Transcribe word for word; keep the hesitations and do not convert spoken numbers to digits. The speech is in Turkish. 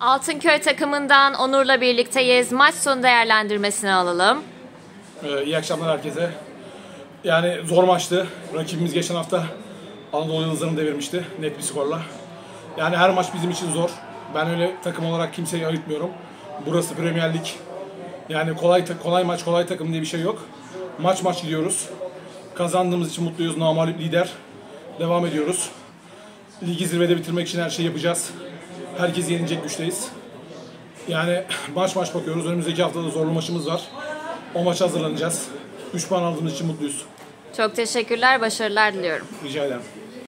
Altınköy takımından Onur'la birlikteyiz. Maç sonu değerlendirmesini alalım. Ee, iyi akşamlar herkese. Yani zor maçtı. Rakibimiz geçen hafta Anadolu Yıldızları'nı devirmişti net bir skorla. Yani her maç bizim için zor. Ben öyle takım olarak kimseyi ayırtmıyorum. Burası Premier Lig. Yani kolay kolay maç, kolay takım diye bir şey yok. Maç maç gidiyoruz. Kazandığımız için mutluyuz. Namağlup lider. Devam ediyoruz. Ligi zirvede bitirmek için her şeyi yapacağız. Herkesi yenecek güçteyiz. Yani maç maç bakıyoruz. Önümüzdeki haftada zorlu maçımız var. O maça hazırlanacağız. üç puan aldığımız için mutluyuz. Çok teşekkürler, başarılar diliyorum. Rica ederim.